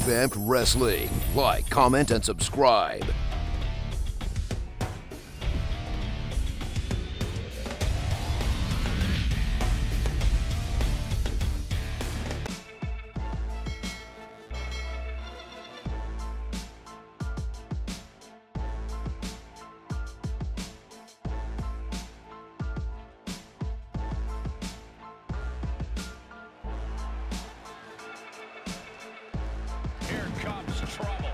Revamped Wrestling. Like, comment, and subscribe. Here comes trouble.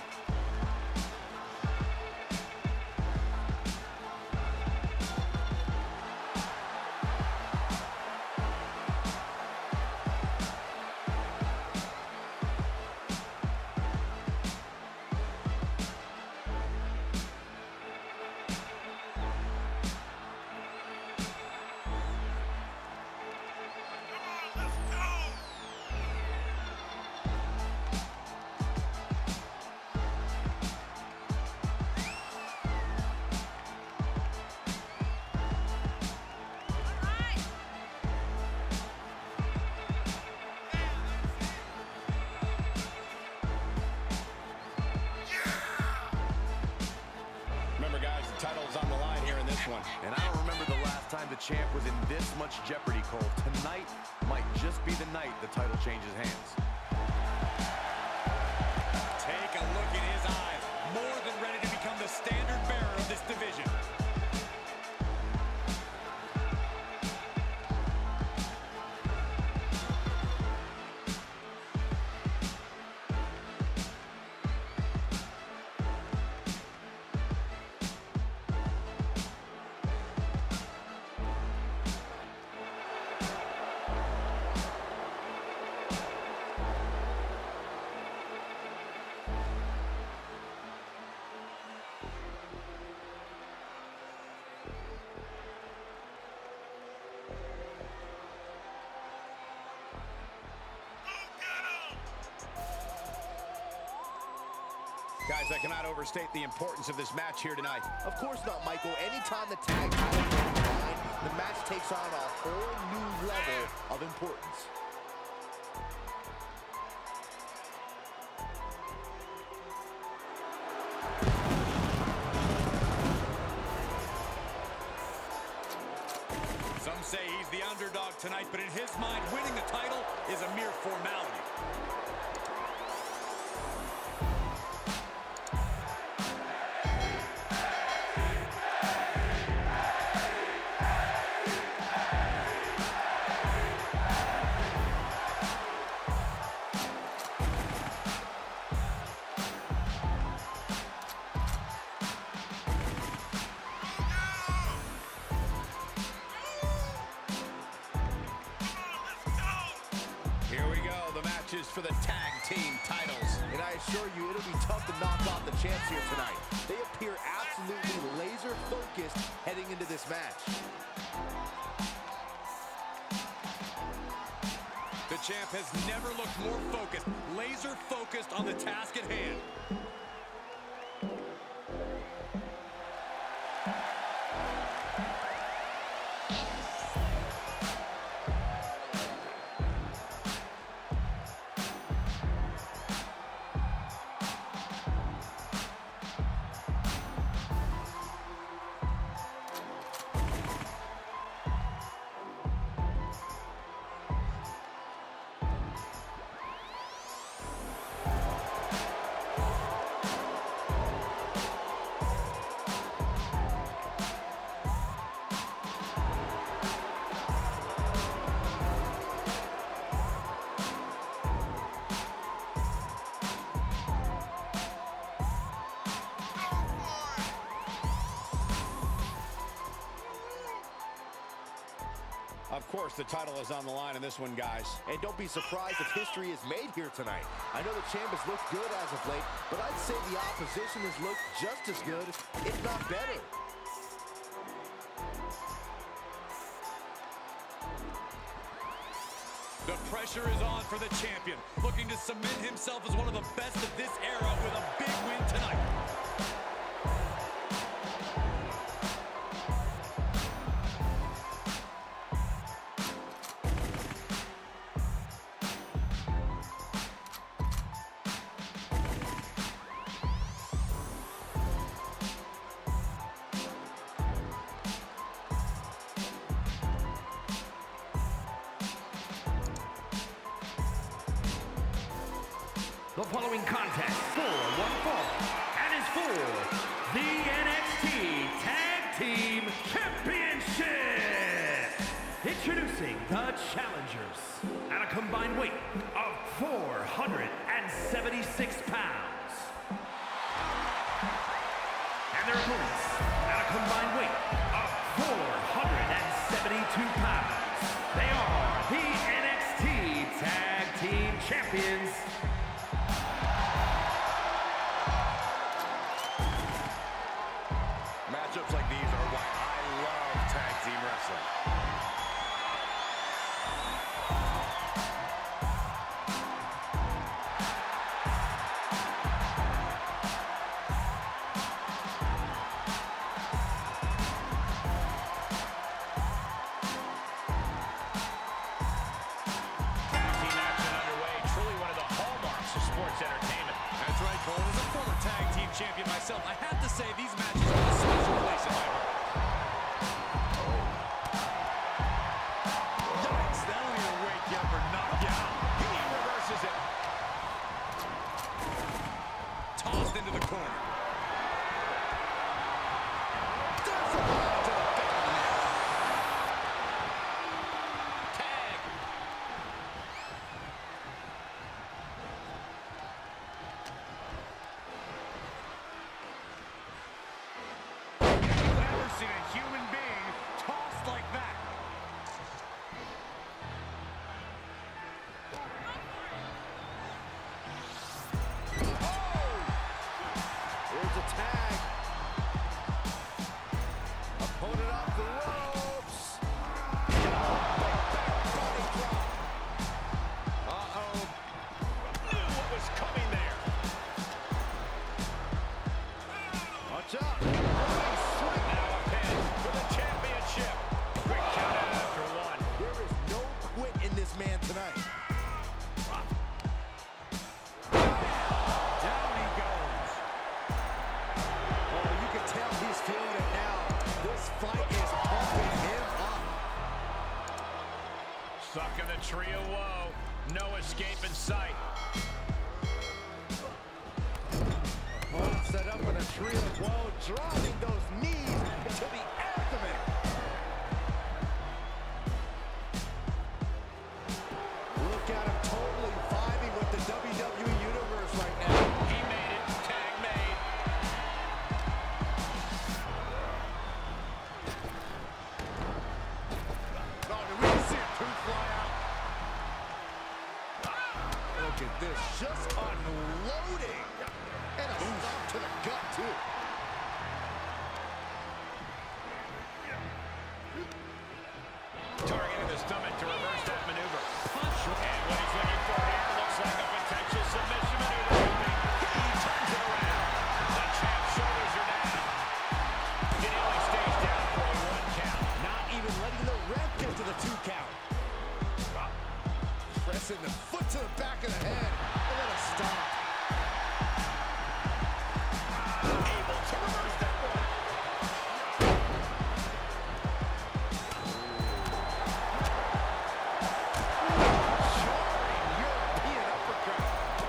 Title's on the line here in this one. And I don't remember the last time the champ was in this much jeopardy, Cole. Tonight might just be the night the title changes hands. Take a look in his eyes. More than ready to become the standard bearer of this division. Guys, I cannot overstate the importance of this match here tonight. Of course not, Michael. Anytime the tag title is on the line, the match takes on a whole new level of importance. Some say he's the underdog tonight, but in his mind, winning the title is a mere formality. For the tag team titles. And I assure you, it'll be tough to knock off the champs here tonight. They appear absolutely laser focused heading into this match. The champ has never looked more focused, laser focused on the task at hand. Of course, the title is on the line in this one, guys. And don't be surprised if history is made here tonight. I know the champ has looked good as of late, but I'd say the opposition has looked just as good, if not better. The pressure is on for the champion, looking to cement himself as one of the best of this era with a big win tonight. following contest for one fall and is for the NXT Tag Team Championship. Introducing the challengers at a combined weight of 476 pounds. And their opponents at a combined weight of 472 pounds. They are the NXT Tag Team Champions. Matchups like these are why I love tag team wrestling. Champion myself, I have to say these matches are a special place in my heart. Yikes, that'll either wake you up or knock you out. He reverses it. Tossed into the corner. Does it to the back of the neck. Tag. Seen a human being tossed like that. Oh! Here's a tag. Opponent off the ropes. Body drop. Uh-oh. Knew what was coming there. Watch out. Quick count out after one. There is no quit in this man tonight. Down he goes. Oh, you can tell he's feeling it now. This fight is pumping him up. Stuck in the tree of woe. No escape in sight. Opponent set up in a tree of woe, driving those knees into the abdomen. Look at him totally vibing with the WWE Universe right now. He made it. Tag made. Oh, did we see a tooth fly out? Look at this, just unloading. And a stop to the gut, too. Targeting the stomach to reverse that maneuver. Punch. And what he's looking for here looks like a potential submission maneuver. He turns it around. The champ's shoulders are down. He only stays down for a 1 count. Not even letting the ref get to the 2 count. Pressing the foot to the back of the head. And then a stop. Able to reverse that one. Jarring European uppercut.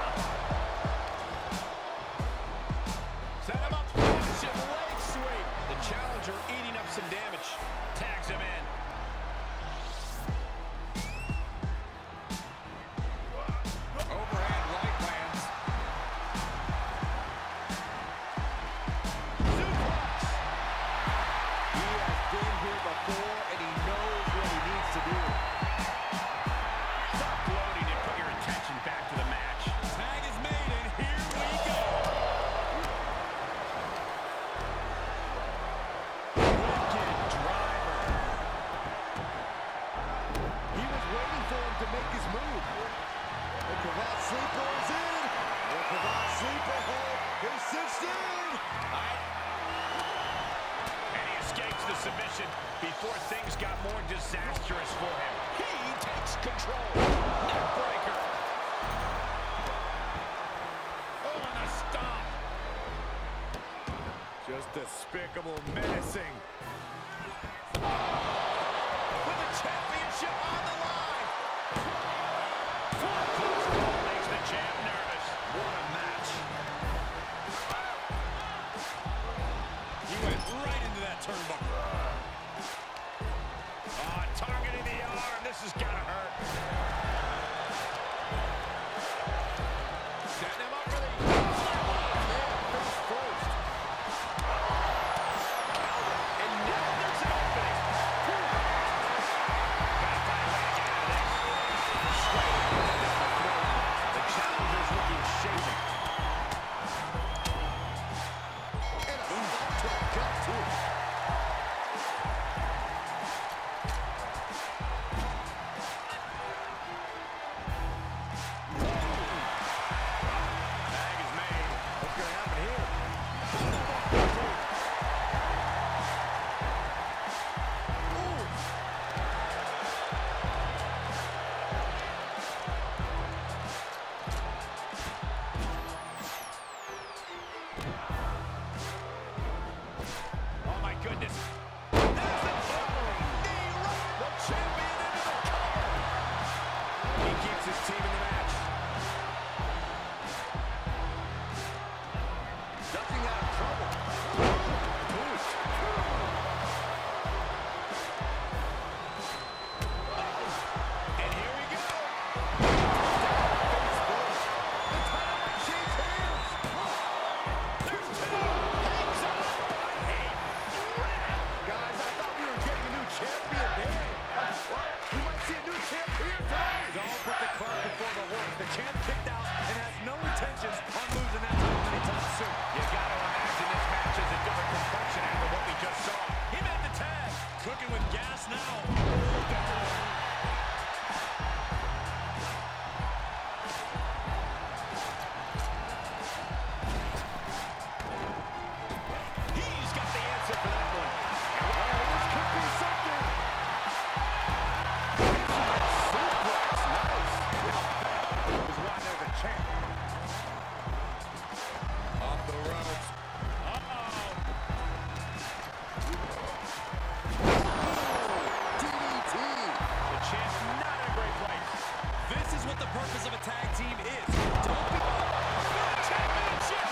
Set him up. Russian leg sweep. The challenger eating up some damage. Tags him in. Overhand right lands. Suplex. He has been here before, and he knows what he needs to do. Stop gloating and put your attention back to the match. Tag is made, and here we go. Wicked driver. He was waiting for him to make his move. The cravat sleeper is in. The cravat sleeper hold is cinched in. And he escapes the submission before things got more disastrous for him. He takes control. Neckbreaker. Oh, and a stomp. Just despicable, menacing. With the championship on the line. Close call makes the champ nervous. What a turnbuckle. Targeting the arm. This is gonna hurt. Setting him up for the... Face first. And now there's an opening. Gotta find a way to get out of this. Straight down the throat. The challenger's looking shaky. And a shot to the gut, too. Tag is made. What's gonna happen here? Oh my goodness. There's the cover. Knee right. The champion into the cover. He keeps his team in the match. Ducking out of trouble. Boost. And here we go. The title changes hands. There's two. Hangs on by a thread. Guys, I thought we were getting a new champion there. Well, we might see a new champion tonight. Don't put the cart before the horse. The champ kicked out and has no intentions on losing that title anytime soon. You gotta imagine this match is a different complexion after what we just saw. He made the tag. Cooking with gas now. He's got the answer for that one. This could be something. Suplex, nice. Is why they're the champ. Off the ropes. DDT. The champ's not in a great place. This is what the purpose of a tag team is. Don't be for the championship.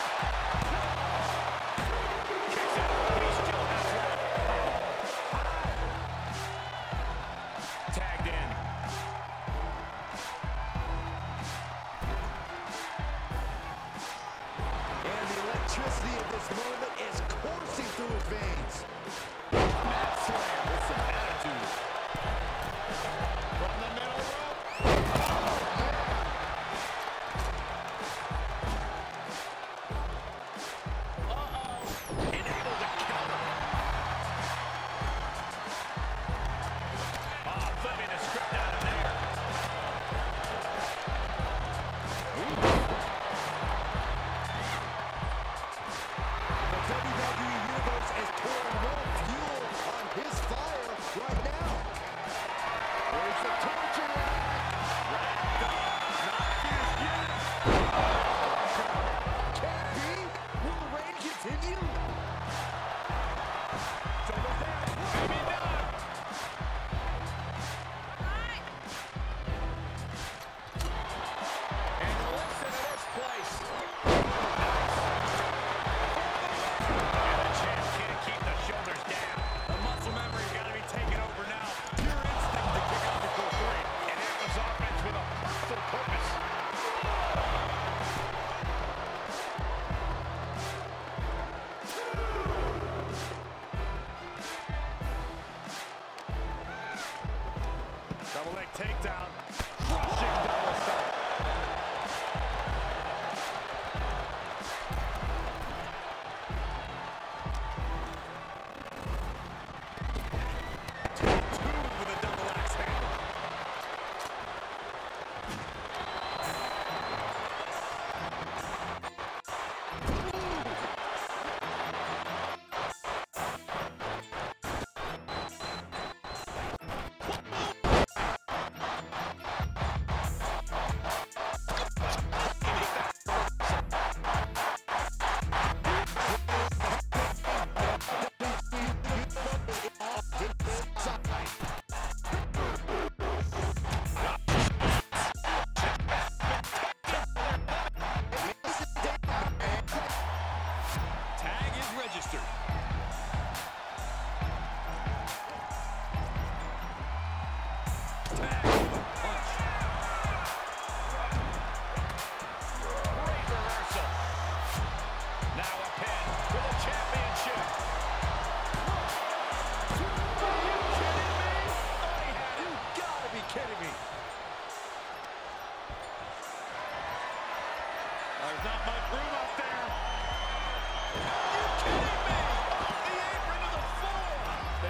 Kicks out. He still has one. Tagged in. And the electricity of this moment is coursing through his veins. Mat slam with some attitude. From the middle rope. Enabled to counter. Flipping the script out of there. The WWE Universe is pouring more fuel on his fire right now. There's the torture rack. Wrapped up. Not finished yet. Can't be. Will the reign continue? Shoulders down. Maybe not. And listen to this place. And the champ can't keep the shoulders down. The muscle memory's got to be taken over now. Pure instinct to kick out before three. And it was offense with a hurtful purpose. Double leg takedown. Crushing double stomp. Two with a double axe handle.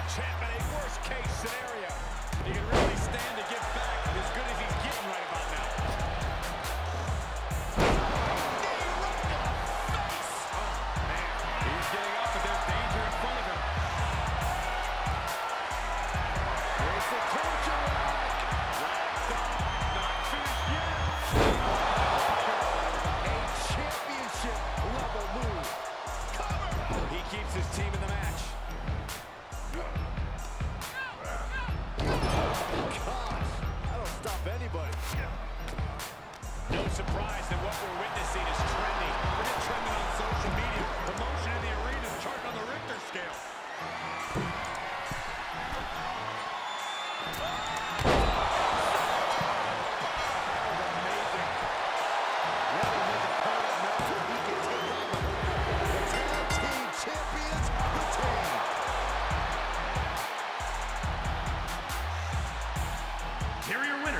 champ in a worst-case scenario. He can really stand to give back as good as he's getting right about now. He's getting up, but there's danger in front of him. There's the torture rack. Not finished yet. A championship-level move. Cover. He keeps his team in the match. Gosh, that'll stop anybody. No surprise that what we're witnessing is trending. Forget trending on social media. Promotion in the arena is charted on the Richter scale. Here are your winners